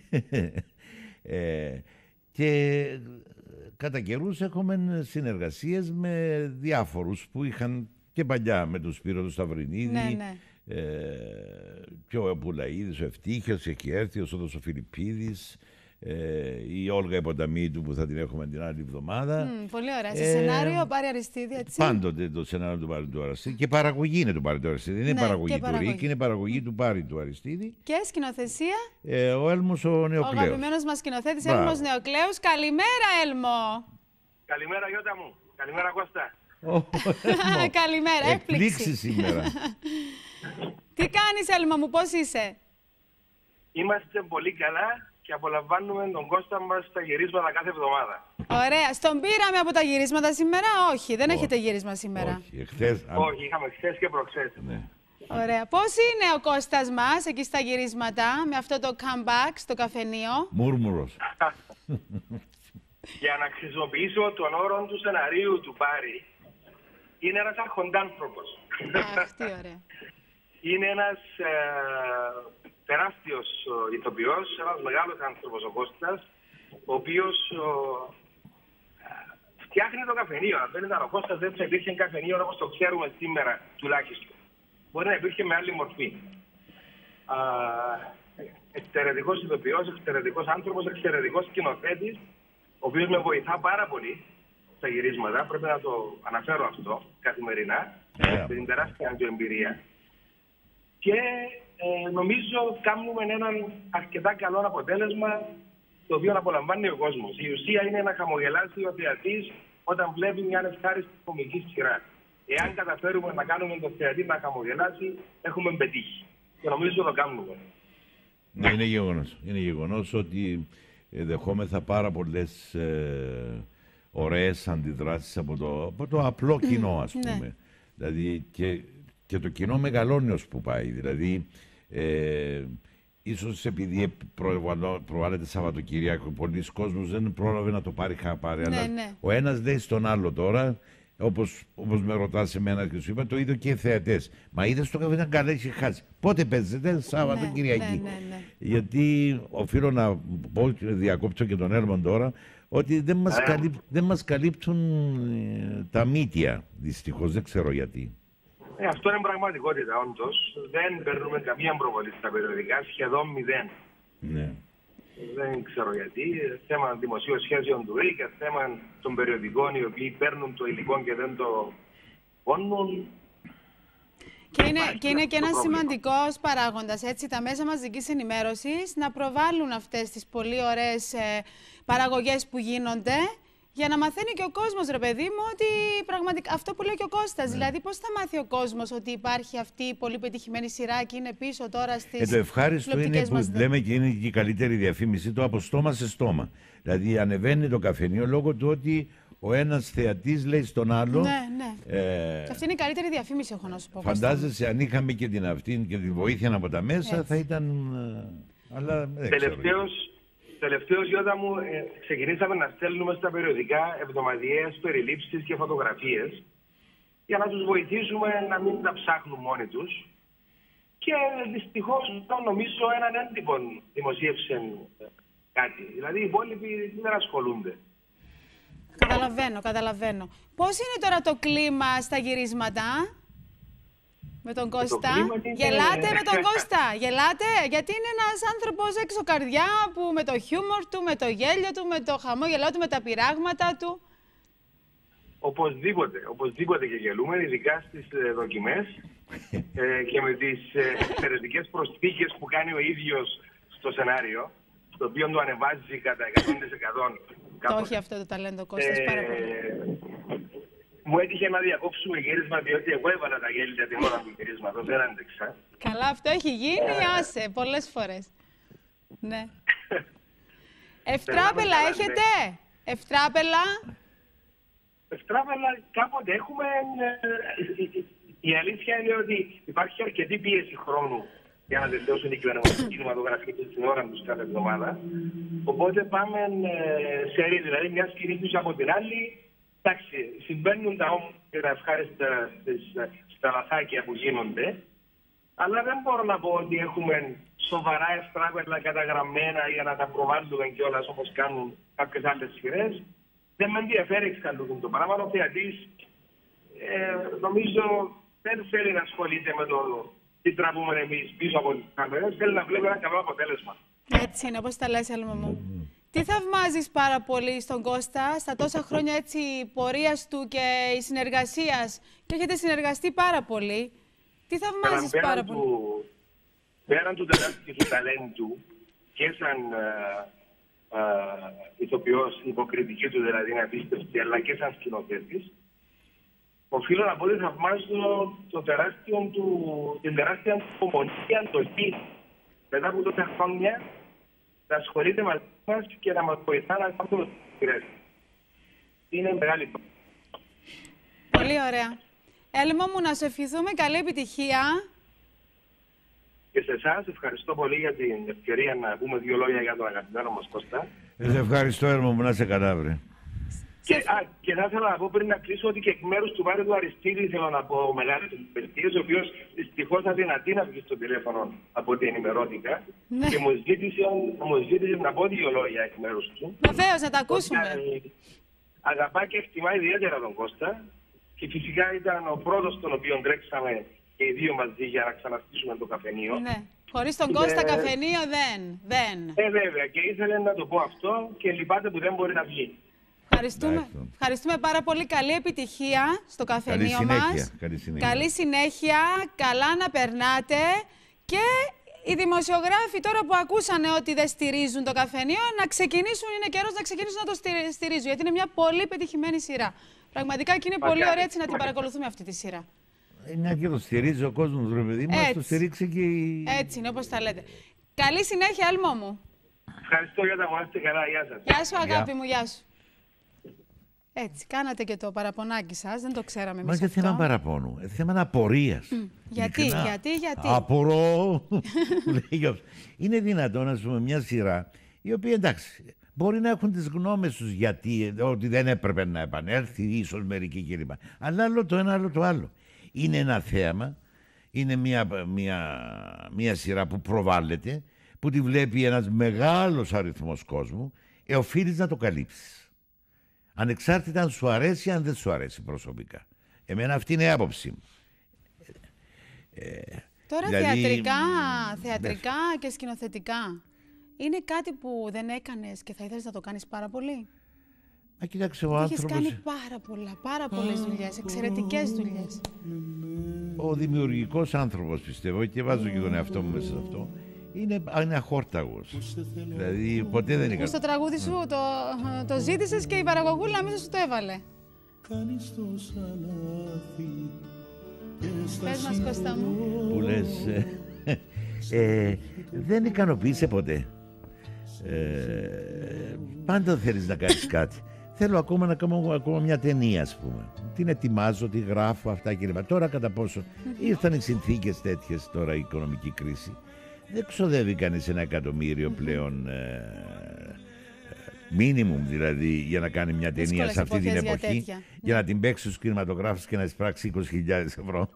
Και κατά καιρούς έχουμε συνεργασίες με διάφορους που είχαν και παλιά, με τον Σπύρο του Σταυρινίδη, και ο Πουλαίδης, ο Ευτύχιος, έχει έρθει, ο Σόδος ο Φιλιππίδης, η Όλγα Υποταμίτου που θα την έχουμε την άλλη εβδομάδα. Πολύ ωραία. Σε σενάριο Πάρη Αριστίδη, έτσι. Πάντοτε το σενάριο του Πάρη του Αριστίδη. Και παραγωγή είναι του Πάρη του Αριστίδη. Δεν είναι παραγωγή του ΡΙΚ, είναι παραγωγή του Πάρη του Αριστίδη. Και σκηνοθεσία. Ο Έλμος ο Νεοκλέος. Ο αγαπημένος μας σκηνοθέτης Έλμος Νεοκλέος. Καλημέρα, Έλμο. Καλημέρα, Γιώτα μου. Καλημέρα, Κώστα. Καλημέρα, έκπληξη σήμερα. Τι κάνεις, Έλμο μου, πώς είσαι? Είμαστε πολύ καλά και απολαμβάνουμε τον Κώστα μας στα γυρίσματα κάθε εβδομάδα. Ωραία. Στον πήραμε από τα γυρίσματα σήμερα? Όχι, δεν έχετε γύρισμα σήμερα. Όχι, είχαμε χθες και προχθές. Ναι. Ωραία. Πώς είναι ο Κώστας μας εκεί στα γυρίσματα, με αυτό το comeback στο καφενείο? Μούρμουρος. Για να χρησιμοποιήσω τον όρο του σεναρίου του Πάρη, είναι ένας αρχοντάνθρωπος. Αχ, τι ωραία. Είναι ένας τεράστιος ηθοποιός, ένας μεγάλος άνθρωπος ο Κώστας, ο οποίος φτιάχνει το καφενείο. Αν δεν ήταν ο Κώστας, δεν θα υπήρχε καφενείο όπως το ξέρουμε σήμερα τουλάχιστον. Μπορεί να υπήρχε με άλλη μορφή. εξαιρετικός ηθοποιός, εξαιρετικός άνθρωπος, εξαιρετικός σκηνοθέτης, ο οποίος με βοηθά πάρα πολύ στα γυρίσματα. Πρέπει να το αναφέρω αυτό καθημερινά, με την τεράστια του εμπειρία. Και νομίζω κάνουμε έναν αρκετά καλό αποτέλεσμα, το οποίο απολαμβάνει ο κόσμος. Η ουσία είναι να χαμογελάσει ο θεατής όταν βλέπει μια ευχάριστη κομική σειρά. Εάν καταφέρουμε να κάνουμε το θεατή να χαμογελάσει, έχουμε πετύχει. Και νομίζω το κάνουμε. Ναι, είναι γεγονός. Είναι γεγονός ότι δεχόμεθα πάρα πολλές ωραίες αντιδράσεις από το απλό κοινό, ας πούμε. Ναι. Δηλαδή και το κοινό μεγαλώνει ως που πάει. Δηλαδή, ίσως επειδή προβάλλεται Σαββατοκύριακο, πολλοί κόσμος δεν πρόλαβε να το πάρει χαπάρι. Ναι, αλλά ναι. Ο ένας λέει στον άλλο τώρα, όπως με ρωτάς εμένα και σου είπα, το ίδιο και οι θεατές. Μα είδες το καφέ καλά, είχε χάσει. Πότε παίζετε? Σαββατοκυριακή. Ναι. Γιατί οφείλω να πω, διακόψω και τον Έρμον τώρα, ότι δεν μας καλύπτουν τα μύτια, δυστυχώς, δεν ξέρω γιατί. Αυτό είναι πραγματικότητα, όντως. Δεν παίρνουμε καμία προβολή στα περιοδικά, σχεδόν 0. Ναι. Δεν ξέρω γιατί. Θέμα δημοσίων σχέσεων του ΡΙΚ, θέμα των περιοδικών οι οποίοι παίρνουν το υλικό και δεν το πόνουν. Και είναι και ένας σημαντικός παράγοντας, έτσι, τα μέσα μαζικής ενημέρωσης να προβάλλουν αυτές τις πολύ ωραίες παραγωγές που γίνονται, για να μαθαίνει και ο κόσμος, ρε παιδί μου, ότι πραγματικά αυτό που λέει και ο Κώστας. Δηλαδή, πώς θα μάθει ο κόσμος ότι υπάρχει αυτή η πολύ πετυχημένη σειρά και είναι πίσω τώρα στις. Το ευχάριστο είναι που λέμε και είναι και η καλύτερη διαφήμιση, το από στόμα σε στόμα. Δηλαδή, ανεβαίνει το καφενείο λόγω του ότι ο ένας θεατής λέει στον άλλο. Ναι. Και αυτή είναι η καλύτερη διαφήμιση, έχω να σου πω. Φαντάζεσαι, αν είχαμε και την αυτήν και τη βοήθεια από τα μέσα, έτσι, θα ήταν. Αλλά δεν Τελευταίως, Γιώτα μου, ξεκινήσαμε να στέλνουμε στα περιοδικά εβδομαδιαίες περιλήψεις και φωτογραφίες για να τους βοηθήσουμε να μην τα ψάχνουν μόνοι τους. Και δυστυχώς, νομίζω, έναν έντυπο δημοσίευσαν κάτι. Δηλαδή, οι υπόλοιποι δεν ασχολούνται. Καταλαβαίνω. Πώς είναι τώρα το κλίμα στα γυρίσματα? Με τον Κώστα. Γελάτε με τον Κώστα. Γελάτε, γιατί είναι ένας άνθρωπος έξω καρδιά που με το χιούμορ του, με το γέλιο του, με το χαμόγελό του, με τα πειράγματα του. Οπωσδήποτε και γελούμε, ειδικά στις δοκιμές και με τις εξαιρετικές προσθήκες που κάνει ο ίδιος στο σενάριο, το οποίο το ανεβάζει κατά 100%. Το έχει αυτό το ταλέντο, Κώστας, πάρα πολύ. Μου έτυχε να διακόψουμε γύρισμα, διότι εγώ έβαλα τα γέλια την ώρα του γυρίσματος, δεν άντεξα. Καλά, αυτό έχει γίνει, άσε, πολλές φορές. Ναι. Ευτράπελα έχετε? Ευτράπελα κάποτε έχουμε. Η αλήθεια είναι ότι υπάρχει αρκετή πίεση χρόνου για να τελειώσουν οι κινηματογραφίες στην ώρα τους κάθε εβδομάδα. Οπότε πάμε σε δηλαδή μια σκηνή τους από την άλλη. Εντάξει, συμβαίνουν τα όμως και τα ευχάριστα στα λαθάκια που γίνονται, αλλά δεν μπορώ να πω ότι έχουμε σοβαρά ευτράπελα καταγραμμένα για να τα προβάλλουμε κιόλας όπως κάνουν κάποιες άλλες σειρές. Δεν με ενδιαφέρει εξάλλου το πράγμα. Ο θεατής νομίζω δεν θέλει να ασχολείται με το τι τραβούμε εμείς πίσω από τις κάμερες, θέλει να βλέπει ένα καλό αποτέλεσμα. Έτσι είναι, όπως τα λες, Έλμα μου. Τι θαυμάζεις πάρα πολύ στον Κώστα, στα τόσα χρόνια έτσι πορείας του και η συνεργασίας, και έχετε συνεργαστεί πάρα πολύ. Τι θαυμάζεις πάρα πολύ? Πέραν του τεράστιου του ταλέντου και σαν ηθοποιός, υποκριτική του δηλαδή είναι απίστευτη, αλλά και σαν σκηνοθέτης, οφείλω να πω ότι θαυμάζω την τεράστια του υπομονή και αντοχή μετά από τόσα χρόνια να ασχολείται μαζί μας και να μας βοηθά να κάνουμε τις σειρές. Είναι μεγάλη. Πολύ ωραία. Έλμα μου, να σου ευχηθούμε καλή επιτυχία. Και σε εσάς ευχαριστώ πολύ για την ευκαιρία να πούμε δύο λόγια για τον αγαπημένο μας Κώστα. Σε ευχαριστώ, Έλμα μου, να σε καλά, βρε. Και θα ήθελα να πω πριν να κλείσω ότι και εκ μέρους του Βάρη του Αριστίδη θέλω να πω μεγάλη ευχαριστίες, ο οποίος δυστυχώς αδυνατεί να βγει στο τηλέφωνο από ό,τι ενημερώθηκα. Ναι. Και μου ζήτησε να πω δύο λόγια εκ μέρους του. Βεβαίως, να τα ακούσουμε. Αγαπά και εκτιμά ιδιαίτερα τον Κώστα και φυσικά ήταν ο πρώτος τον οποίο τρέξαμε και οι δύο μαζί για να ξαναστήσουμε το καφενείο. Ναι. Χωρίς τον Κώστα καφενείο δεν. Βέβαια, και ήθελα να το πω αυτό και λυπάται που δεν μπορεί να βγει. Ευχαριστούμε πάρα πολύ. Καλή επιτυχία στο καφενείο μας. Καλή συνέχεια. Καλά να περνάτε. Και οι δημοσιογράφοι τώρα που ακούσανε ότι δεν στηρίζουν το καφενείο, να ξεκινήσουν, είναι καιρός να ξεκινήσουν να το στηρίζουν. Γιατί είναι μια πολύ πετυχημένη σειρά. Πραγματικά και είναι πολύ ωραία έτσι να την παρακολουθούμε αυτή τη σειρά. Μια και το στηρίζει ο κόσμος, ρε παιδί μας, το στηρίξει και η... Έτσι είναι, όπως τα λέτε. Καλή συνέχεια, Έλμο μου. Ευχαριστώ για τα μου, είστε καλά, γεια σας. Γεια σου, αγάπη μου, γεια σου. Έτσι, κάνατε και το παραπονάκι σας, δεν το ξέραμε εμείς. Μα για θέμα παραπώνου, θέμα απορίας. Γιατί. Απορώ. Είναι δυνατόν, ας πούμε, μια σειρά, η οποία εντάξει, μπορεί να έχουν τις γνώμες τους γιατί, ότι δεν έπρεπε να επανέλθει, ίσως μερικοί κλπ. Αλλά άλλο το ένα, άλλο το άλλο. Είναι ένα θέαμα, είναι μια σειρά που προβάλλεται, που τη βλέπει ένας μεγάλος αριθμός κόσμου, οφείλεις να το καλύψεις. Ανεξάρτητα αν σου αρέσει ή αν δεν σου αρέσει προσωπικά. Εμένα αυτή είναι η άποψή μου. Τώρα θεατρικά και σκηνοθετικά, είναι κάτι που δεν έκανες και θα ήθελες να το κάνεις πάρα πολύ? Κοίταξε, ο άνθρωπος... Έχεις κάνει πάρα πολλές δουλειές, εξαιρετικές δουλειές. Ο δημιουργικός άνθρωπος, πιστεύω, και βάζω και τον εαυτό μου μέσα σε αυτό, είναι αχόρταγος. Δηλαδή, ποτέ δεν είναι... Στο τραγούδι σου το ζήτησες και η παραγωγούλα μέσα σου το έβαλε. Πες μας, Κώστα μου. Που λες... δεν ικανοποίησε ποτέ. Πάντα θέλεις να κάνεις κάτι. Θέλω ακόμα να κάνω μια ταινία, ας πούμε. Την ετοιμάζω, τη γράφω, αυτά κλπ. Τώρα κατά πόσο ήρθαν οι συνθήκες τέτοιες, τώρα η οικονομική κρίση. Δεν ξοδεύει κανείς 1 εκατομμύριο πλέον μίνιμουμ, δηλαδή, για να κάνει μια ταινία σε αυτή την εποχή, για να την παίξει στους κινηματογράφους και να εισπράξει 20.000 ευρώ.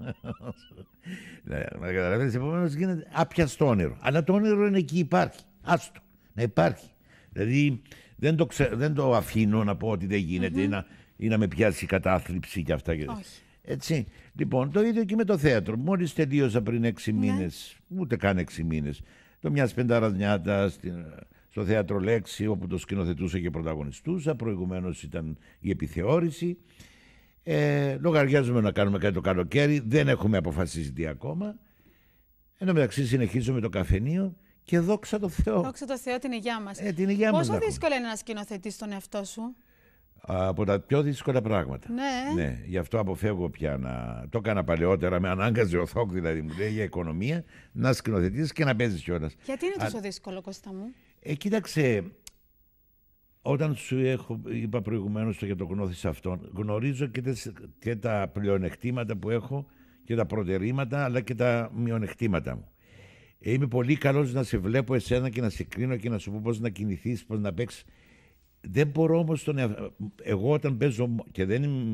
Να καταλαβαίνεις, επομένως γίνεται άπιαστο όνειρο. Αλλά το όνειρο είναι εκεί, υπάρχει. Άστο, να υπάρχει. Δηλαδή δεν το αφήνω να πω ότι δεν γίνεται ή να με πιάσει η κατάθλιψη και αυτά. Έτσι. Λοιπόν, το ίδιο και με το θέατρο. Μόλις τελείωσα πριν 6 μήνες, ούτε καν 6 μήνες, το Μιας Πενταρας στο Θέατρο Λέξη, όπου το σκηνοθετούσα και πρωταγωνιστούσα. Προηγουμένως ήταν η επιθεώρηση. Λογαριάζουμε να κάνουμε κάτι το καλοκαίρι. Δεν έχουμε αποφασίσει τι ακόμα. Εν τω μεταξύ συνεχίζω με το καφενείο και δόξα τω Θεώ. Δόξα τω Θεώ την υγειά μας. Την υγειά μας. Πόσο δύσκολο είναι να σκηνοθετείς τον εαυτό σου? Από τα πιο δύσκολα πράγματα. Ναι. Γι' αυτό αποφεύγω πια να... Το έκανα παλαιότερα, με ανάγκαζε ο Θόκ, δηλαδή μου λέει για οικονομία, να σκηνοθετήσεις και να παίζεις κιόλας. Γιατί είναι τόσο δύσκολο, Κώστα μου? Κοίταξε, όταν σου είπα προηγουμένως για το γνώθεις αυτόν, γνωρίζω και τα πλεονεκτήματα που έχω και τα προτερήματα, αλλά και τα μειονεκτήματα μου. Είμαι πολύ καλός να σε βλέπω εσένα και να σε κρίνω και να σου πω πώς να κινηθείς, πώς να παίξεις. Δεν μπορώ όμως εγώ όταν παίζω και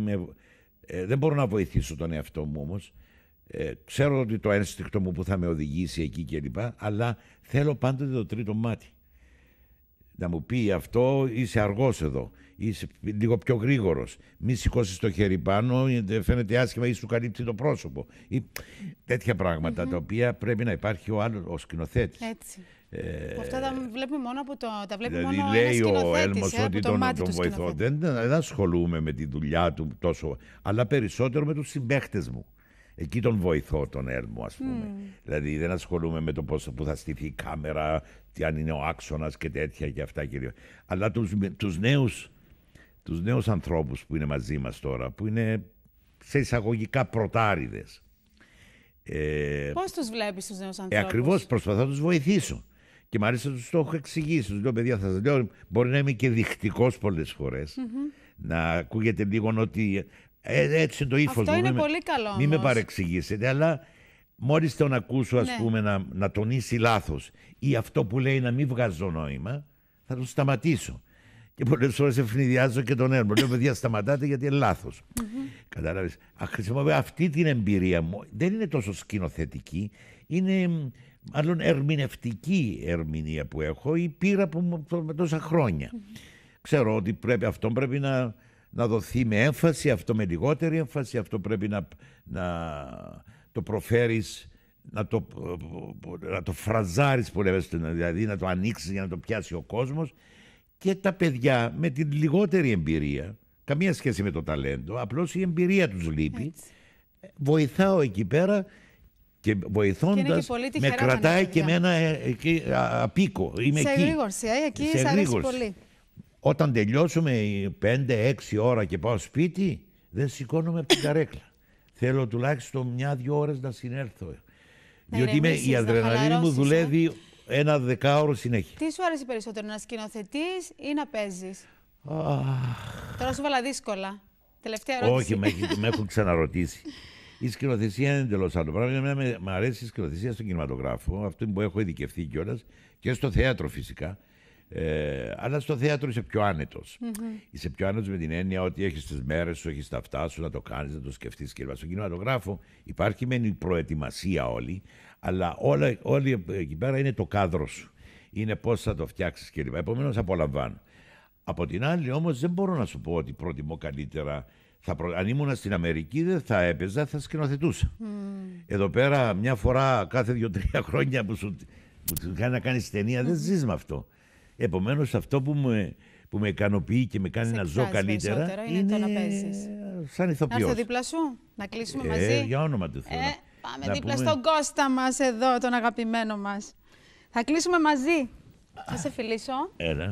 δεν μπορώ να βοηθήσω τον εαυτό μου όμως. Ξέρω ότι το ένστικτο μου που θα με οδηγήσει εκεί κλπ. Αλλά θέλω πάντοτε το τρίτο μάτι. Να μου πει αυτό, είσαι αργός εδώ, είσαι λίγο πιο γρήγορος, μη σηκώσεις το χέρι πάνω, φαίνεται άσχημα ή σου καλύπτει το πρόσωπο. Ή τέτοια πράγματα τα οποία πρέπει να υπάρχει ο σκηνοθέτης. Έτσι. Αυτά τα βλέπει μόνο από τα βλέπει δηλαδή μόνο λέει ο Έλμος ότι τον βοηθώ. Δεν ασχολούμαι με τη δουλειά του τόσο, αλλά περισσότερο με τους συμπαίχτες μου. Εκεί τον βοηθώ τον Έλμο, ας πούμε. Δηλαδή δεν ασχολούμαι με το πώς που θα στηθεί η κάμερα, τι αν είναι ο άξονας και τέτοια και αυτά κυρίως. Αλλά τους νέους ανθρώπους που είναι μαζί μας τώρα, που είναι σε εισαγωγικά πρωτάριδες. Πώς τους βλέπεις τους νέους ανθρώπους? Ακριβώς, προσπαθώ να τους βοηθήσω. Και μάλιστα τους το έχω εξηγήσει. Τους λέω, παιδιά, θα σας λέω, μπορεί να είμαι και δεικτικός πολλές φορές. Να ακούγεται λίγο ότι έτσι είναι το ύφος μου. Αυτό είναι πολύ καλό. Μην με παρεξηγήσετε, αλλά μόλις τον ακούσω, ας πούμε, να τονίσει λάθος ή αυτό που λέει να μην βγάζω νόημα, θα το σταματήσω. Και πολλές φορές ευνηδιάζω και τον Έλμο. Λέω, παιδιά, σταματάτε γιατί είναι λάθος. Κατάλαβες. Χρησιμοποιώ αυτή την εμπειρία μου. Δεν είναι τόσο σκηνοθετική, είναι μάλλον ερμηνευτική ερμηνεία που έχω ή πείρα που με τόσα χρόνια. Ξέρω ότι αυτό πρέπει να δοθεί με έμφαση, αυτό με λιγότερη έμφαση, αυτό πρέπει να το προφέρεις να το φραζάρεις που λέμε, δηλαδή να το ανοίξεις για να το πιάσει ο κόσμος, και τα παιδιά με την λιγότερη εμπειρία, καμία σχέση με το ταλέντο, απλώς η εμπειρία τους λείπει. Έτσι. Βοηθάω εκεί πέρα και βοηθώντας με κρατάει και με ένα απίκο. Είμαι σε εγρήγορση, εκεί σ' αρέσει πολύ. Όταν τελειώσουμε 5-6 ώρα και πάω σπίτι, δεν σηκώνομαι από την καρέκλα. Θέλω τουλάχιστον 1-2 ώρες να συνέλθω. Διότι η αδρεναλίνη μου δουλεύει ένα 10ωρο συνέχεια. Τι σου άρεσε περισσότερο, να σκηνοθετείς ή να παίζεις? Τώρα σου βάλα δύσκολα. Τελευταία ερώτηση. Όχι, με έχουν ξαναρωτήσει. Η σκηνοθεσία είναι εντελώς άλλο πράγμα. Μου αρέσει η σκηνοθεσία στον κινηματογράφο, αυτό που έχω ειδικευτεί κιόλας, και στο θέατρο φυσικά. Αλλά στο θέατρο είσαι πιο άνετος. Είσαι πιο άνετος με την έννοια ότι έχεις τις μέρες σου, έχεις τα αυτά σου, να το κάνεις, να το σκεφτείς κλπ. Στον κινηματογράφο υπάρχει μεν η προετοιμασία όλη, αλλά όλοι εκεί πέρα είναι το κάδρο σου. Είναι πώς θα το φτιάξεις κλπ. Επομένως απολαμβάνω. Από την άλλη όμως δεν μπορώ να σου πω ότι προτιμώ καλύτερα. Αν ήμουν στην Αμερική δεν θα έπαιζα, θα σκηνοθετούσα. Εδώ πέρα μια φορά κάθε 2-3 χρόνια που σου κάνει να κάνεις ταινία, δεν ζεις με αυτό. Επομένως αυτό που με ικανοποιεί και με κάνει να ζω καλύτερα είναι το να παίζεις. Σαν ηθοποιός. Να έρθω δίπλα σου, να κλείσουμε μαζί. Για όνομα του Θεού. Πάμε δίπλα στον Κώστα μας εδώ, τον αγαπημένο μας. Θα κλείσουμε μαζί. Θα σε φιλήσω. Έλα.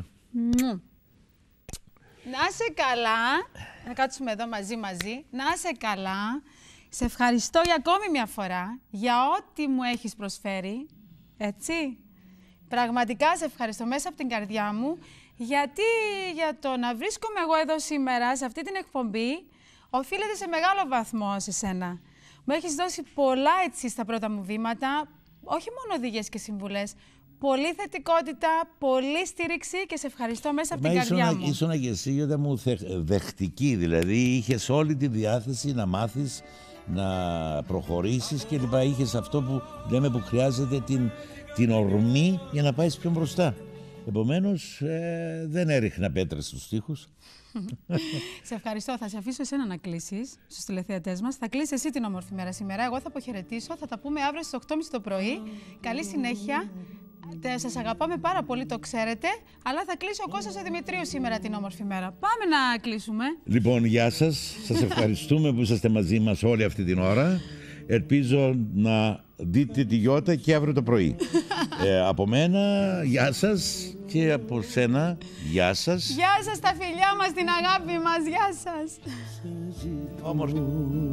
Να σε καλά. Να κάτσουμε εδώ μαζί. Να σε καλά. Σε ευχαριστώ για ακόμη μια φορά για ό,τι μου έχεις προσφέρει. Έτσι. Πραγματικά σε ευχαριστώ μέσα από την καρδιά μου, γιατί για το να βρίσκομαι εγώ εδώ σήμερα, σε αυτή την εκπομπή, οφείλεται σε μεγάλο βαθμό σε σένα. Μου έχεις δώσει πολλά έτσι στα πρώτα μου βήματα, όχι μόνο οδηγίες και συμβουλές, πολύ θετικότητα, πολύ στήριξη και σε ευχαριστώ μέσα από την καρδιά μου. Ήσουν και εσύ όταν μου δεχτική, δηλαδή είχες όλη τη διάθεση να μάθεις, να προχωρήσεις και λοιπά. Είχες αυτό που λέμε που χρειάζεται την ορμή για να πάεις πιο μπροστά. Επομένως, δεν έριχνα πέτρες στους τοίχους. Σε ευχαριστώ. Θα σε αφήσω εσένα να κλείσεις στους τηλεθεατές μας. Θα κλείσεις εσύ την όμορφη μέρα σήμερα. Εγώ θα αποχαιρετήσω. Θα τα πούμε αύριο στις 8.30 το πρωί. Καλή συνέχεια. Σας αγαπάμε πάρα πολύ, το ξέρετε. Αλλά θα κλείσει ο Κώστας ο Δημητρίου σήμερα την όμορφη μέρα. Πάμε να κλείσουμε. Λοιπόν, γεια σας. Σας ευχαριστούμε που είσαστε μαζί μας όλη αυτή την ώρα. Ελπίζω να δείτε τη Γιώτα και αύριο το πρωί. Από μένα, γεια σας, και από σένα, γεια σας. Γεια σας τα φιλιά μας, την αγάπη μας, γεια σας. Όμορφη.